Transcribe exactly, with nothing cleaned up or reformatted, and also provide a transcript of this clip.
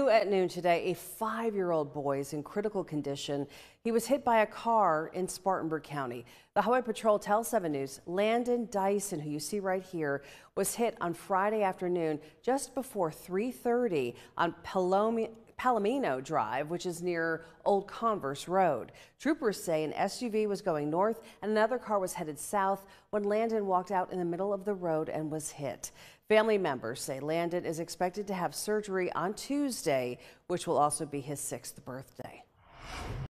New at noon today, a five-year-old boy is in critical condition. He was hit by a car in Spartanburg County. The Highway Patrol tells seven News Landon Dyson, who you see right here, was hit on Friday afternoon just before three thirty on Palom Palomino Drive, which is near Old Converse Road. Troopers say an S U V was going north and another car was headed south when Landon walked out in the middle of the road and was hit. Family members say Landon is expected to have surgery on Tuesday, which will also be his sixth birthday.